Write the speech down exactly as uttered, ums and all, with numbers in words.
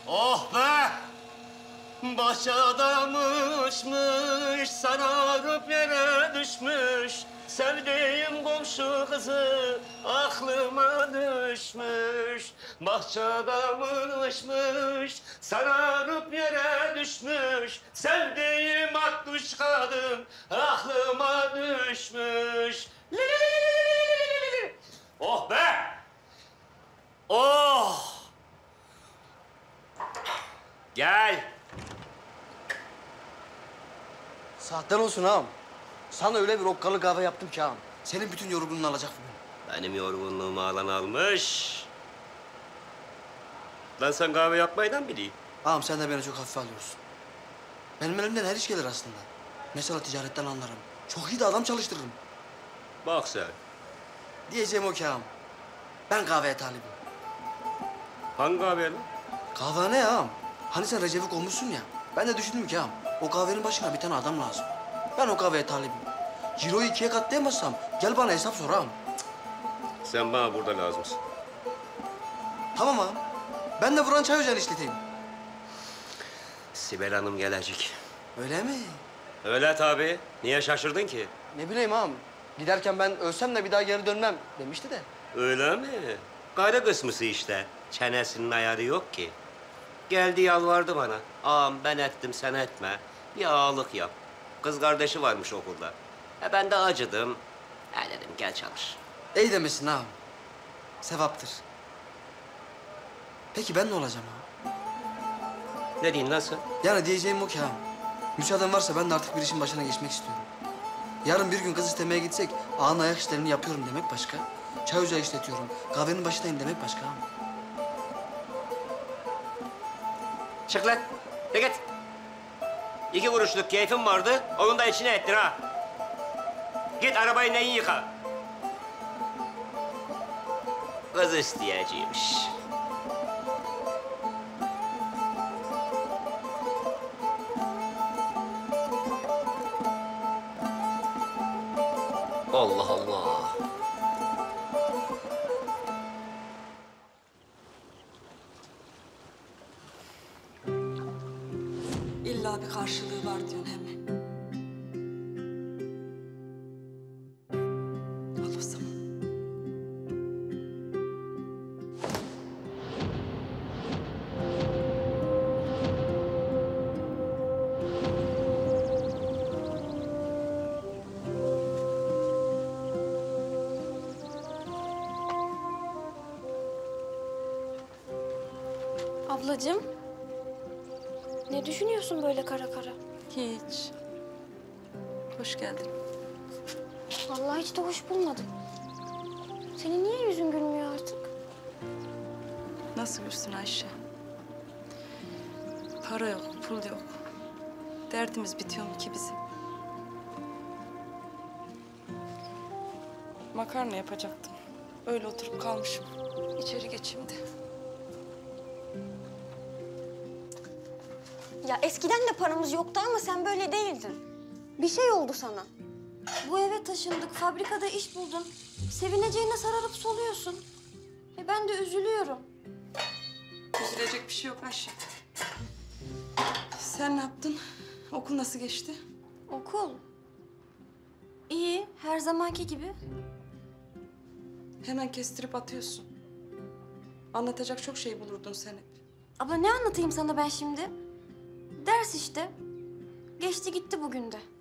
Oh be! Bahçadamışmış, sararıp yere düşmüş. Sevdiğim komşu kızı aklıma düşmüş. Bahçadamışmış, sararıp yere düşmüş. Sevdiğim akkuş kadın aklıma düşmüş. Li li li li li li. Oh be! Oh! Gel. Saatten olsun ağam. Sana öyle bir okkalı kahve yaptım ki ağam. Senin bütün yorgunluğunu alacak bugün. Benim yorgunluğumu alan almış. Lan sen kahve yapmayı da mı bileyim? Ağam sen de beni çok hafife alıyorsun. Benim elimden her iş gelir aslında. Mesela ticaretten anlarım. Çok iyi de adam çalıştırırım. Bak sen. Diyeceğim o ki ağam. Ben kahveye talibim. Hangi kahve lan? Kahvehane ya ağam. Hani sen Recep'i kovmuşsun ya. Ben de düşündüm ki ağam. O kahvenin başına bir tane adam lazım. Ben o kahveye talibim. Ciro'yu ikiye katlayamazsam gel bana hesap sor ağam. Sen bana burada lazımsın. Tamam ağam. Ben de buranın çay ocağını işleteyim. Sibel Hanım gelecek. Öyle mi? Öyle tabii. Niye şaşırdın ki? Ne bileyim ağam. Giderken ben ölsem de bir daha geri dönmem demişti de. Öyle mi? Karı kısmısı işte. Çenesinin ayarı yok ki. Geldi yalvardı bana. Ağam ben ettim sen etme. Bir ağalık yap. Kız kardeşi varmış okulda. E ben de acıdım. E dedim gel çalış. İyi demişsin ağam. Sevaptır. Peki ben ne olacağım ağam? Ne diyeyim lan sen? Yani diyeceğim o ki ağam. Müsaaden varsa ben de artık bir işin başına geçmek istiyorum. Yarın bir gün kız istemeye gitsek ağanın ayak işlerini yapıyorum demek başka. Çay ocağı işletiyorum, kahvenin başındayım demek başka ağam. Çık lan. De git. İki kuruşluk keyfim vardı. Onun da içine ettin ha. Git arabayı neyin yıka. Kız isteyeceğiymiş. Allah Allah. İlla bir karşılığı var diyorsun hemen. Al o zaman. Ablacığım, ne düşünüyorsun böyle kara kara? Hiç. Hoş geldin. Vallahi hiç de hoş bulmadım. Senin niye yüzün gülmüyor artık? Nasıl gülsün Ayşe? Para yok, pul yok. Derdimiz bitiyor mu ki bizim? Makarna yapacaktım. Öyle oturup kalmışım. İçeri geçeyim de. Ya eskiden de paramız yoktu ama sen böyle değildin. Bir şey oldu sana. Bu eve taşındık, fabrikada iş buldun. Sevineceğine sararıp soluyorsun. E ben de üzülüyorum. Üzülecek bir şey yok Ayşe. Sen ne yaptın? Okul nasıl geçti? Okul. İyi, her zamanki gibi. Hemen kestirip atıyorsun. Anlatacak çok şey bulurdun sen hep. Abla ne anlatayım sana ben şimdi? Ders işte. Geçti gitti bugün de.